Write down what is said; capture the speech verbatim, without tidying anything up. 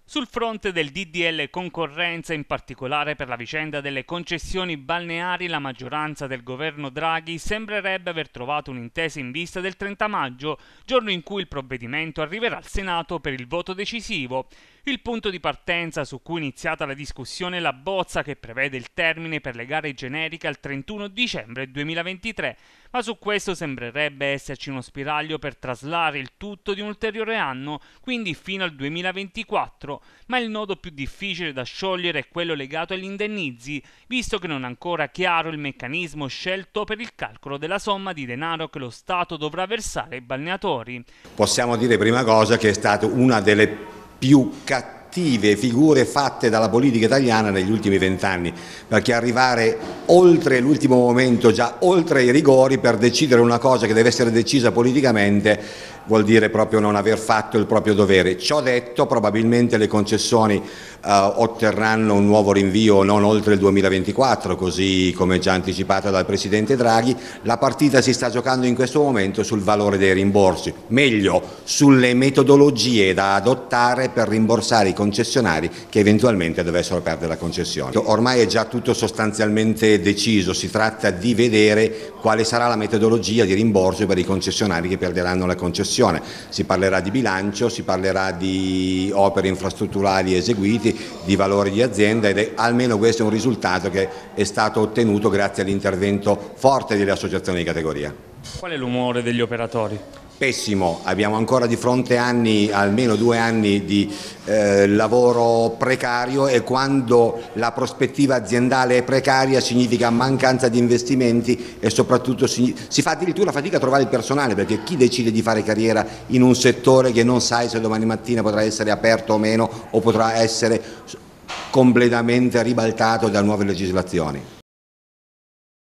Sul fronte del D D L concorrenza, in particolare per la vicenda delle concessioni balneari, la maggioranza del governo Draghi sembrerebbe aver trovato un'intesa in vista del trenta maggio, giorno in cui il provvedimento arriverà al Senato per il voto decisivo. Il punto di partenza su cui è iniziata la discussione è la bozza che prevede il termine per le gare generiche al trentuno dicembre duemilaventitré, ma su questo sembrerebbe esserci uno spiraglio per traslare il tutto di un ulteriore anno, quindi fino al duemilaventiquattro, ma il nodo più difficile da sciogliere è quello legato agli indennizi, visto che non è ancora chiaro il meccanismo scelto per il calcolo della somma di denaro che lo Stato dovrà versare ai balneatori. Possiamo dire prima cosa che è stata una delle più cattive figure fatte dalla politica italiana negli ultimi vent'anni, perché arrivare oltre l'ultimo momento, già oltre i rigori, per decidere una cosa che deve essere decisa politicamente vuol dire proprio non aver fatto il proprio dovere. Ciò detto, probabilmente le concessioni eh, otterranno un nuovo rinvio non oltre il duemilaventiquattro, così come già anticipato dal Presidente Draghi. La partita si sta giocando in questo momento sul valore dei rimborsi, meglio sulle metodologie da adottare per rimborsare i concessionari che eventualmente dovessero perdere la concessione. Ormai è già tutto sostanzialmente deciso, si tratta di vedere quale sarà la metodologia di rimborso per i concessionari che perderanno la concessione. Si parlerà di bilancio, si parlerà di opere infrastrutturali eseguiti, di valori di azienda, ed è almeno questo è un risultato che è stato ottenuto grazie all'intervento forte delle associazioni di categoria. Qual è l'umore degli operatori? Pessimo, abbiamo ancora di fronte anni, almeno due anni di eh, lavoro precario, e quando la prospettiva aziendale è precaria significa mancanza di investimenti e soprattutto si, si fa addirittura fatica a trovare il personale, perché chi decide di fare carriera in un settore che non sai se domani mattina potrà essere aperto o meno o potrà essere completamente ribaltato da nuove legislazioni?